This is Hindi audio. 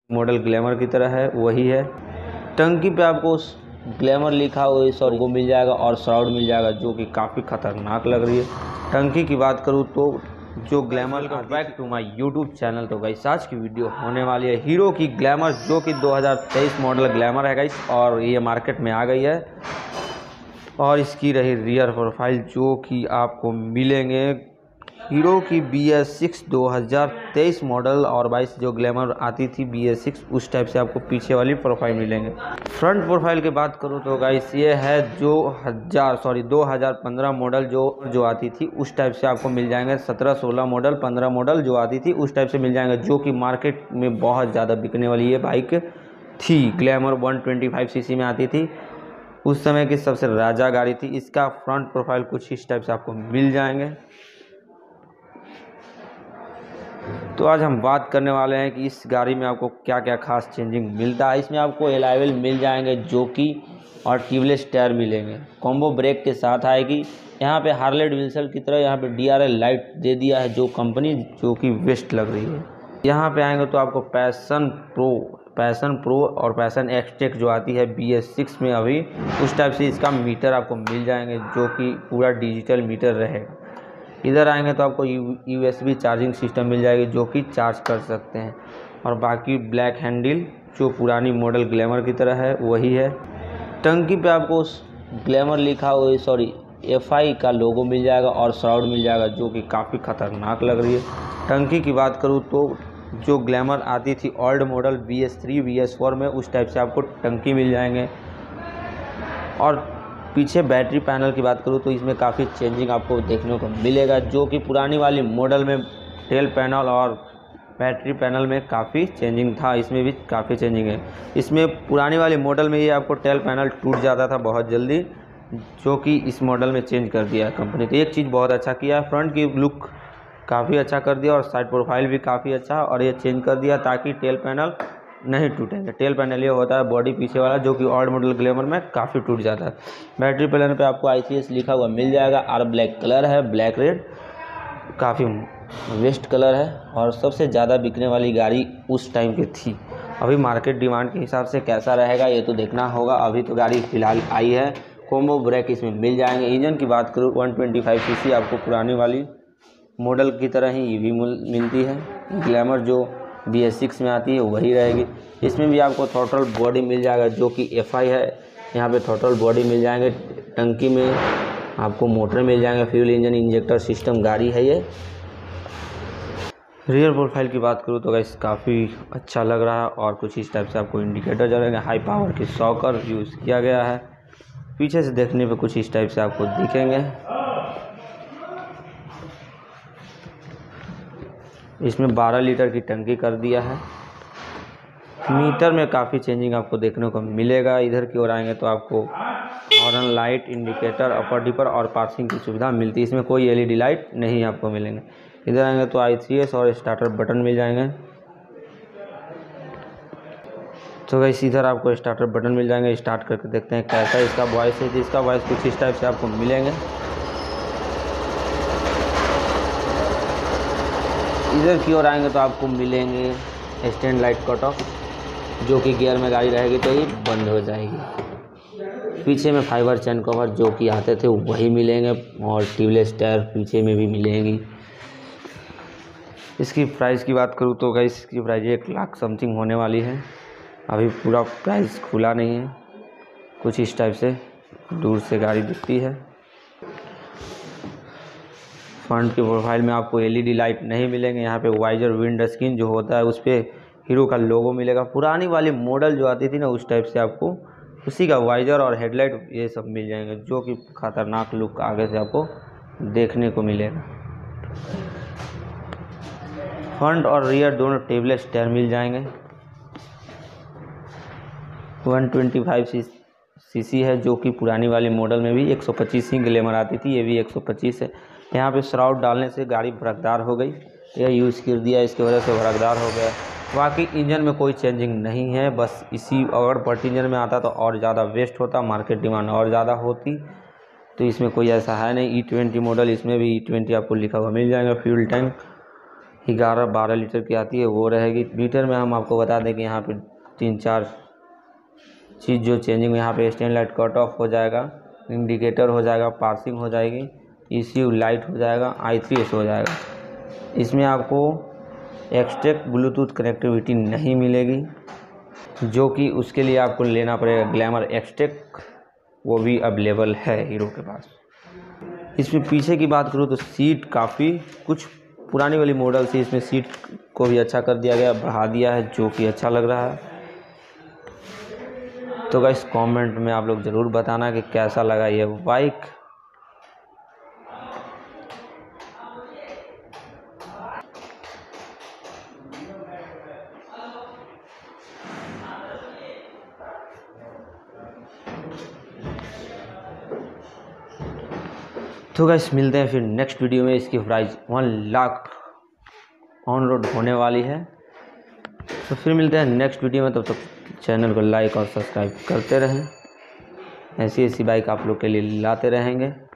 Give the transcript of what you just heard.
मॉडल ग्लैमर की तरह है वही है। टंकी पे आपको ग्लैमर लिखा हुआ इस लोगो मिल जाएगा और श्राउड मिल जाएगा जो कि काफ़ी खतरनाक लग रही है। टंकी की बात करूँ तो जो ग्लैमर का back to my YouTube channel. तो गाइस आज की वीडियो होने वाली है हीरो की ग्लैमर जो कि 2023 मॉडल ग्लैमर है गाइस, और ये मार्केट में आ गई है। और इसकी रही रियर प्रोफाइल जो कि आपको मिलेंगे हीरो की BS6 2023 मॉडल और 22 जो ग्लैमर आती थी BS6 उस टाइप से आपको पीछे वाली प्रोफाइल मिलेंगे। फ्रंट प्रोफाइल की बात करूँ तो गाइस ये है जो 2015 मॉडल जो आती थी उस टाइप से आपको मिल जाएंगे। 17-16 मॉडल 15 मॉडल जो आती थी उस टाइप से मिल जाएंगे, जो कि मार्केट में बहुत ज़्यादा बिकने वाली ये बाइक थी। ग्लैमर 125 सीसी में आती थी, उस समय की सबसे राजा गाड़ी थी। इसका फ्रंट प्रोफाइल कुछ इस टाइप से आपको मिल जाएंगे। तो आज हम बात करने वाले हैं कि इस गाड़ी में आपको क्या क्या खास चेंजिंग मिलता है। इसमें आपको एलॉय व्हील मिल जाएंगे जो कि और ट्यूबलेस टायर मिलेंगे, कॉम्बो ब्रेक के साथ आएगी। यहाँ पे हार्ले डेविडसन की तरह यहाँ पे DRL लाइट दे दिया है जो कंपनी जो कि बेस्ट लग रही है। यहाँ पे आएंगे तो आपको पैशन प्रो और पैशन एक्सटेक जो आती है BS6 में अभी उस टाइप से इसका मीटर आपको मिल जाएंगे जो कि पूरा डिजिटल मीटर रहेगा। इधर आएंगे तो आपको USB चार्जिंग सिस्टम मिल जाएगी जो कि चार्ज कर सकते हैं। और बाकी ब्लैक हैंडल जो पुरानी मॉडल ग्लैमर की तरह है वही है। टंकी पे आपको ग्लैमर लिखा हुआ FI का लोगो मिल जाएगा और श्राउड मिल जाएगा जो कि काफ़ी खतरनाक लग रही है। टंकी की बात करूँ तो जो ग्लैमर आती थी ओल्ड मॉडल BS3 BS4 में उस टाइप से आपको टंकी मिल जाएंगे। और पीछे बैटरी पैनल की बात करूँ तो इसमें काफ़ी चेंजिंग आपको देखने को मिलेगा, जो कि पुरानी वाली मॉडल में टेल पैनल और बैटरी पैनल में काफ़ी चेंजिंग था, इसमें भी काफ़ी चेंजिंग है। इसमें पुरानी वाली मॉडल में ये आपको टेल पैनल टूट जाता था बहुत जल्दी, जो कि इस मॉडल में चेंज कर दिया है कंपनी। तो एक चीज़ बहुत अच्छा किया है, फ्रंट की लुक काफ़ी अच्छा कर दिया और साइड प्रोफाइल भी काफ़ी अच्छा, और ये चेंज कर दिया ताकि टेल पैनल नहीं टूटेंगे। टेल पैनल ये होता है बॉडी पीछे वाला जो कि ओल्ड मॉडल ग्लैमर में काफ़ी टूट जाता है। बैटरी पैनल पे आपको ICS लिखा हुआ मिल जाएगा और ब्लैक कलर है, ब्लैक रेड काफ़ी वेस्ट कलर है। और सबसे ज़्यादा बिकने वाली गाड़ी उस टाइम की थी। अभी मार्केट डिमांड के हिसाब से कैसा रहेगा ये तो देखना होगा। अभी तो गाड़ी फ़िलहाल आई है। कॉम्बो ब्रेक इसमें मिल जाएंगे। इंजन की बात करूँ 125 सीसी आपको पुरानी वाली मॉडल की तरह ही EV मिलती है। ग्लैमर जो BS6 में आती है वही रहेगी। इसमें भी आपको थ्रॉटल बॉडी मिल जाएगा जो कि FI है। यहाँ पे थ्रॉटल बॉडी मिल जाएंगे। टंकी में आपको मोटर मिल जाएंगे, फ्यूल इंजन इंजेक्टर सिस्टम गाड़ी है ये। रियर प्रोफाइल की बात करूँ तो गाइस काफ़ी अच्छा लग रहा है और कुछ इस टाइप से आपको इंडिकेटर जलेंगे। हाई पावर की शॉकर यूज़ किया गया है। पीछे से देखने पे कुछ इस टाइप से आपको दिखेंगे। इसमें 12 लीटर की टंकी कर दिया है। मीटर में काफ़ी चेंजिंग आपको देखने को मिलेगा। इधर की ओर आएंगे तो आपको horn light, indicator, upper dipper और पार्किंग की सुविधा मिलती है। इसमें कोई LED लाइट नहीं आपको मिलेंगे। इधर आएंगे तो I3S और स्टार्टर बटन मिल जाएंगे। तो गाइस इधर आपको स्टार्टर बटन मिल जाएंगे। स्टार्ट करके देखते हैं कैसा इसका वॉइस है। इसका वॉइस कुछ इस टाइप से आपको मिलेंगे। इधर की ओर आएंगे तो आपको मिलेंगे स्टैंड लाइट कट ऑफ, जो कि गियर में गाड़ी रहेगी तो ये बंद हो जाएगी। पीछे में फाइबर चैन कवर जो कि आते थे वही मिलेंगे और ट्यूबलेस टायर पीछे में भी मिलेंगी। इसकी प्राइस की बात करूँ तो गाइस इसकी प्राइस 1 लाख समथिंग होने वाली है। अभी पूरा प्राइस खुला नहीं है। कुछ इस टाइप से दूर से गाड़ी दिखती है। फ्रंट की प्रोफाइल में आपको LED लाइट नहीं मिलेंगे। यहाँ पे वाइजर विंड स्क्रीन जो होता है उस पर हीरो का लोगो मिलेगा। पुरानी वाली मॉडल जो आती थी ना उस टाइप से आपको उसी का वाइजर और हेडलाइट ये सब मिल जाएंगे, जो कि खतरनाक लुक आगे से आपको देखने को मिलेगा। फ्रंट और रियर दोनों टेबलेट टायर मिल जाएंगे। 125 सीसी है जो कि पुरानी वाली मॉडल में भी 125 ही ग्लैमर आती थी, ये भी 125 है। यहाँ पे श्राउड डालने से गाड़ी भड़कदार हो गई, यह यूज़ कर दिया इसकी वजह से भड़कदार हो गया। बाकी इंजन में कोई चेंजिंग नहीं है, बस इसी अगर पल्टी इंजन में आता तो और ज़्यादा वेस्ट होता, मार्केट डिमांड और ज़्यादा होती। तो इसमें कोई ऐसा है नहीं। E20 मॉडल, इसमें भी E20 आपको लिखा हुआ मिल जाएगा। फ्यूल टैंक 11-12 लीटर की आती है वो रहेगी। मीटर में हम आपको बता दें कि यहाँ पे 3-4 चीज़ जो चेंजिंग, यहाँ पे स्टैंड लाइट कट ऑफ हो जाएगा, इंडिकेटर हो जाएगा, पासिंग हो जाएगी, ECU लाइट हो जाएगा, I3S हो जाएगा। इसमें आपको एक्सट्रैक्ट ब्लूटूथ कनेक्टिविटी नहीं मिलेगी, जो कि उसके लिए आपको लेना पड़ेगा ग्लैमर एक्सट्रैक्ट, वो भी अवेलेबल है हीरो के पास। इसमें पीछे की बात करूँ तो सीट काफ़ी कुछ पुरानी वाली मॉडल से इसमें सीट को भी अच्छा कर दिया गया, बढ़ा दिया है, जो कि अच्छा लग रहा है। तो गाइस कमेंट में आप लोग ज़रूर बताना कि कैसा लगा ये बाइक। तो गाइस मिलते हैं फिर नेक्स्ट वीडियो में। इसकी प्राइस 1 लाख ऑन रोड होने वाली है। तो फिर मिलते हैं नेक्स्ट वीडियो में, तब तक चैनल को लाइक और सब्सक्राइब करते रहें। ऐसी बाइक आप लोग के लिए लाते रहेंगे।